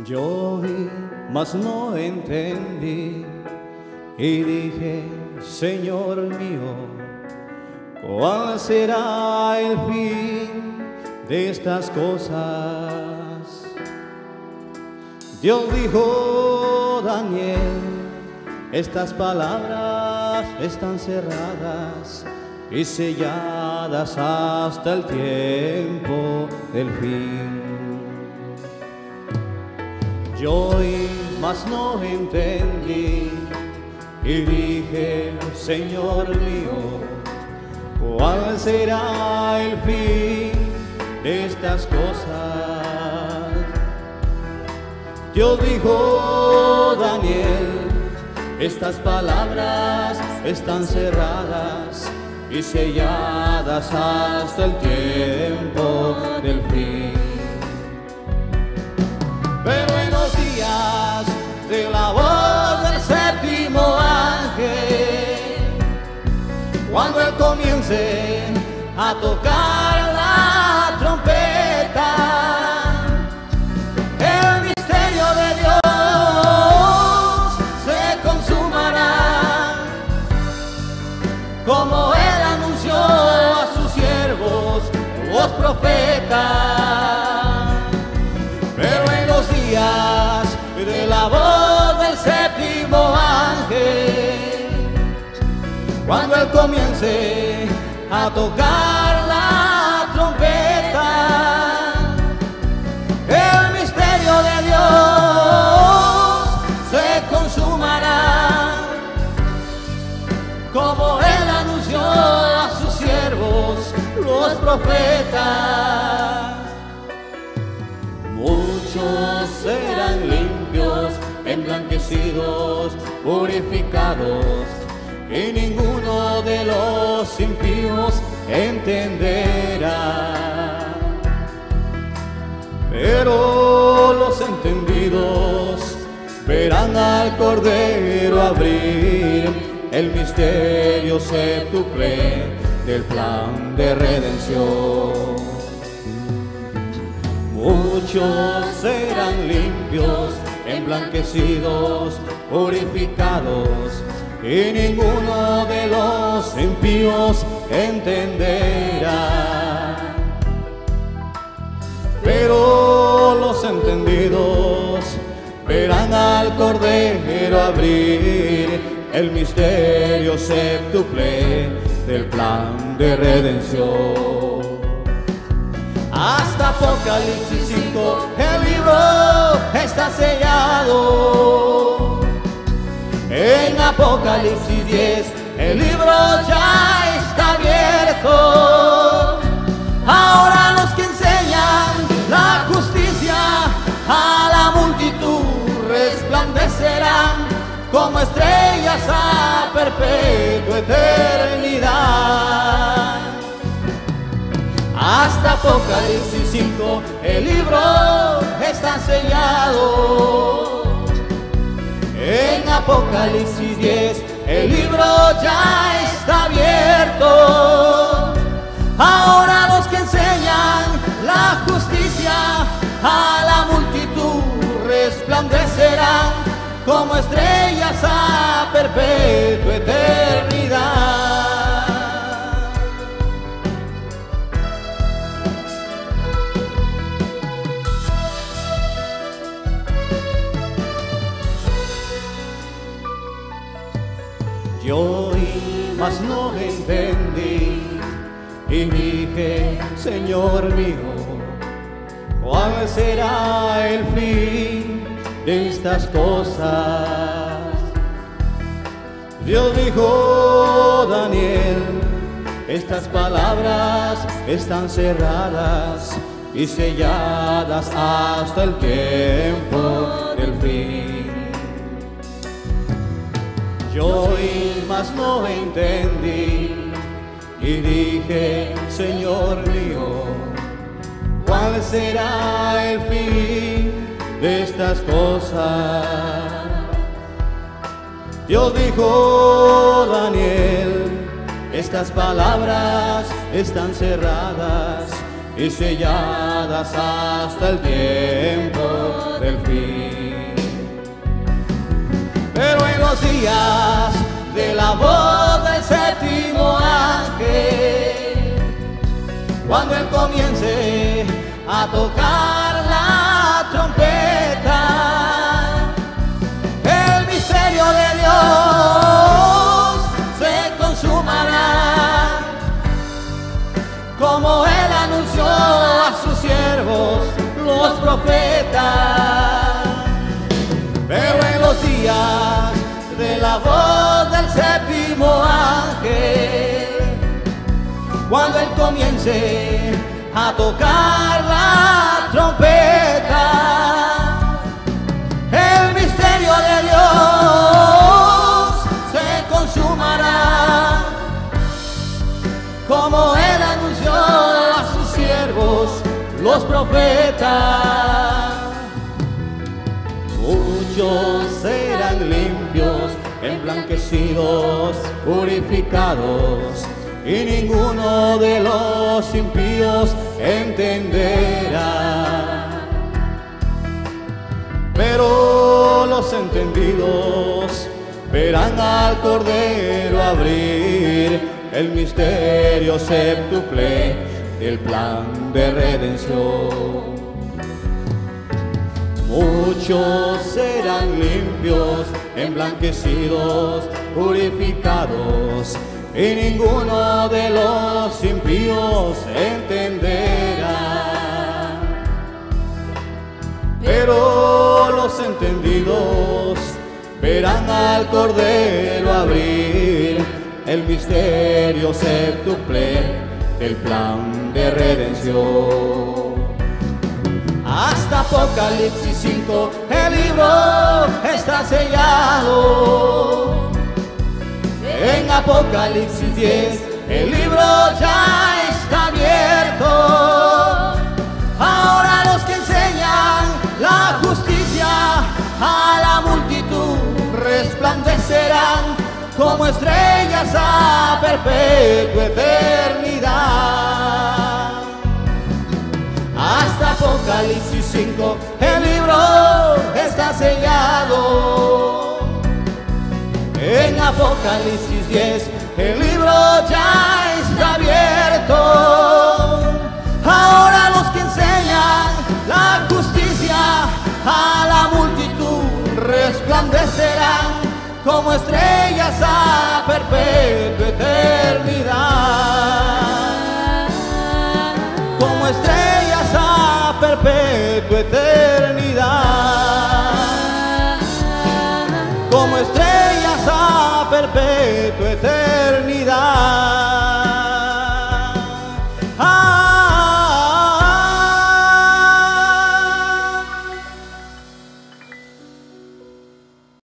Yo oí, mas no entendí, y dije, Señor mío, ¿cuál será el fin de estas cosas? Dios dijo, Daniel, estas palabras están cerradas y selladas hasta el tiempo del fin. Yo oí, mas no entendí, y dije, Señor mío, ¿cuál será el fin de estas cosas? Dios dijo, Daniel, estas palabras están cerradas y selladas hasta el tiempo del fin. Pero en los días de la voz del séptimo ángel, cuando él comience a tocar la trompeta, el misterio de Dios se consumará, como él anunció a sus siervos, los profetas. Pero en los días de la voz del séptimo ángel, cuando él comience a tocar la trompeta, el misterio de Dios se consumará, como él anunció a sus siervos, los profetas. Muchos serán limpios, emblanquecidos, purificados, y ninguno de los impíos entenderá. Pero los entendidos verán al Cordero abrir el misterio séptuple del plan de redención. Muchos serán limpios, emblanquecidos, purificados, y ninguno de los impíos entenderá. Pero los entendidos verán al Cordero abrir el misterio séptuple del plan de redención. Hasta Apocalipsis 5 el libro está sellado. En Apocalipsis 10 el libro ya está abierto. Ahora los que enseñan la justicia a la multitud resplandecerán como estrellas a perpetua eternidad. Hasta Apocalipsis 5 el libro está sellado. En Apocalipsis 10 el libro ya está abierto. Ahora los que enseñan la justicia a la multitud resplandecerán como estrellas a perpetua eternidad. Yo oí, mas no entendí, y dije, Señor mío, ¿cuál será el fin de estas cosas? Dios dijo, Daniel, estas palabras están cerradas y selladas hasta el tiempo del fin. Yo oí, mas no entendí, y dije, Señor mío, ¿cuál será el fin de estas cosas? Dios dijo, Daniel, estas palabras están cerradas y selladas hasta el tiempo del fin. los días de la voz del séptimo ángel, cuando Él comience a tocar la trompeta, el misterio de Dios se consumará, como Él anunció a sus siervos, los profetas. Pero en los días de la voz del séptimo ángel, cuando Él comience a tocar la trompeta, el misterio de Dios se consumará, como Él anunció a sus siervos, los profetas. Muchos serán limpios, emblanquecidos, purificados, y ninguno de los impíos entenderá. Pero los entendidos verán al Cordero abrir el misterio séptuple del plan de redención. Muchos serán limpios, emblanquecidos, purificados, y ninguno de los impíos entenderá. Pero los entendidos verán al Cordero abrir el misterio séptuple del plan de redención. Hasta Apocalipsis 5 el libro está sellado. En Apocalipsis 10 el libro ya está abierto. Ahora los que enseñan la justicia a la multitud resplandecerán como estrellas a perpetua eternidad. Hasta Apocalipsis 5 el libro está sellado. En Apocalipsis 10 el libro ya está abierto. Ahora los que enseñan la justicia a la multitud resplandecerán como estrellas a perpetua eternidad. Como estrellas